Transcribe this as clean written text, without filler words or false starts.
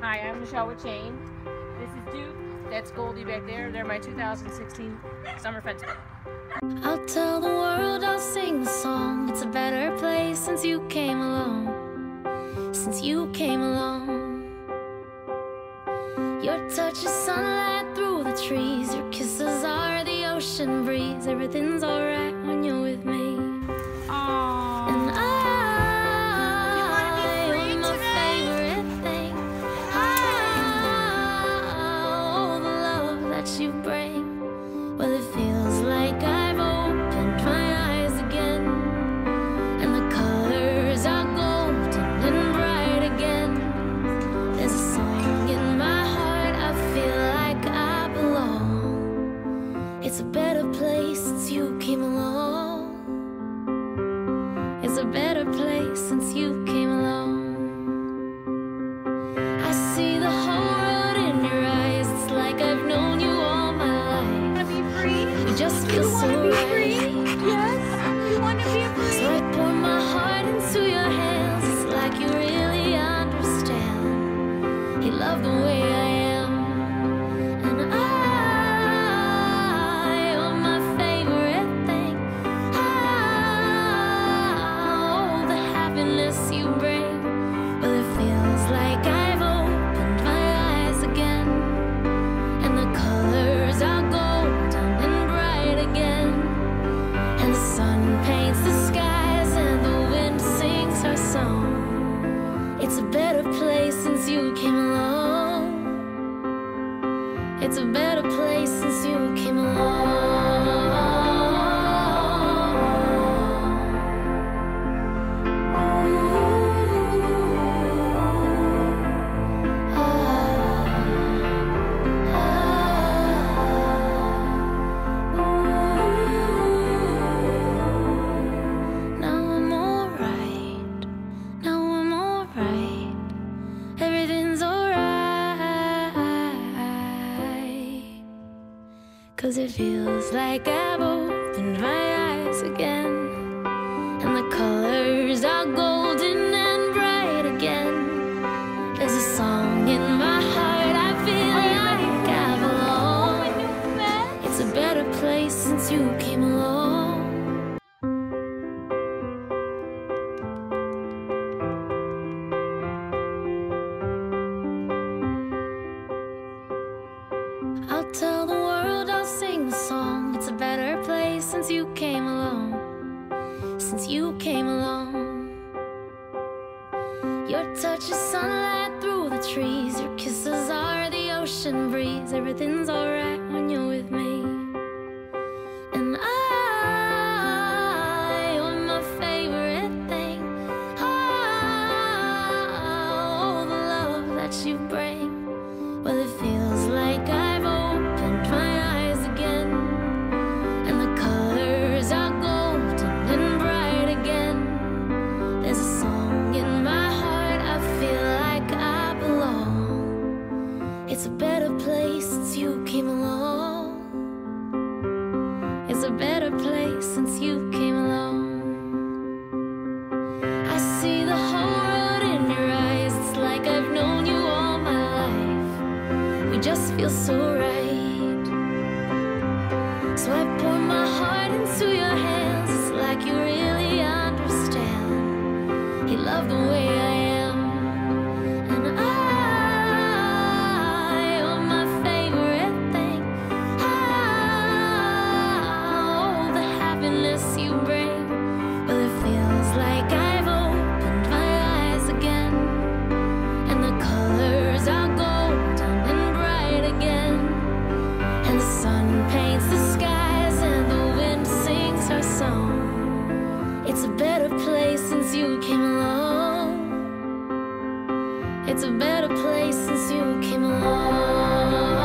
Hi, I'm Michelle with Chain. This is Duke. That's Goldie back there. They're my 2016 Summer Fence Club. I'll tell the world, I'll sing the song. It's a better place since you came along. Since you came along. Your touch is sunlight through the trees. Your kisses are the ocean breeze. Everything's alright when you're with me. Aww. And you're my favorite thing. Oh, the love that you bring. Well, it feels like I've opened my eyes again, and the colors are golden and bright again. There's a song in my heart, I feel like I belong. It's a better place since you came along. It's a better place since you came along. I see the whole world in your eyes. It's like I've known you all my life. You just feel so right. Yes, you want to be free. So I pour my heart into your hands. It's like you really understand. You love the way I am. And you're my favorite thing. Oh, the happiness you bring. Well, it feels like I've opened my eyes again, and the colors are golden and bright again, and the sun paints the skies and the wind sings her song. It's a better place since you came along. It's a better place since you came Now I'm alright. Now I'm alright. Everything's alright. 'Cause it feels like I've opened my eyes again, and the colors are golden and bright again. There's a song in my heart, I feel like I belong. It's a better place since you came along. I'll tell the world, I'll sing the song. It's a better place since you came along. Since you came along. Your touch is sunlight through the trees. Your kisses are the ocean breeze. Everything's alright when you're with me. And you're my favorite thing. Oh, the love that you bring. Well, it feels like I've opened my eyes again, and the colors are golden and bright again. There's a song in my heart, I feel like I belong. It's a better place since you came along. It's a better place since you came along. I see the whole world in your eyes. It's like I've known you all my life. We just feel so right. So I pour my heart into your hands. It's like you really understand. You love the way I am. And you're my favorite thing. Oh, the happiness you bring. Well, it feels like I've opened my eyes again, and the colors are golden and bright again, and the sun paints the skies and the wind sings her song. It's a better place since you came along. It's a better place since you came along.